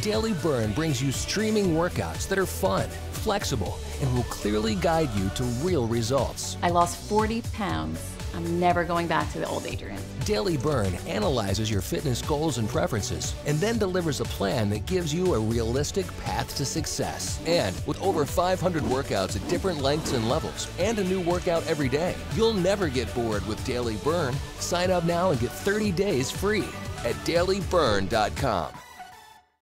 Daily Burn brings you streaming workouts that are fun, flexible, and will clearly guide you to real results. I lost 40 pounds. I'm never going back to the old Adrienne. Daily Burn analyzes your fitness goals and preferences and then delivers a plan that gives you a realistic path to success. And with over 500 workouts at different lengths and levels and a new workout every day, you'll never get bored with Daily Burn. Sign up now and get 30 days free at dailyburn.com.